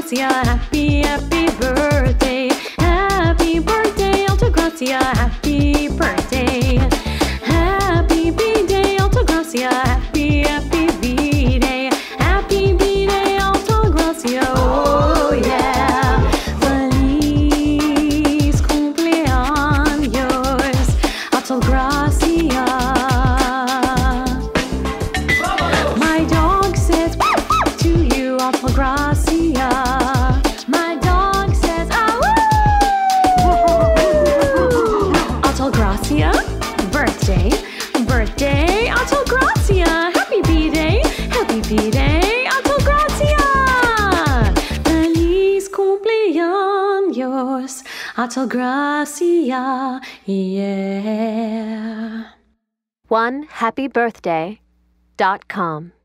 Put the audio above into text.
Grazia, happy, happy birthday. Happy birthday, Altagracia, happy birthday. Happy B-Day, Altagracia, happy, happy B-Day. Happy B-Day, Altagracia, oh yeah. Feliz cumpleaños, Altagracia. My dog says to you, Altagracia. My dog says, Altagracia, birthday, birthday, Altagracia. Happy B-Day, happy B-Day, Altagracia. Feliz cumpleaños, Altagracia, yeah. OneHappyBirthday.com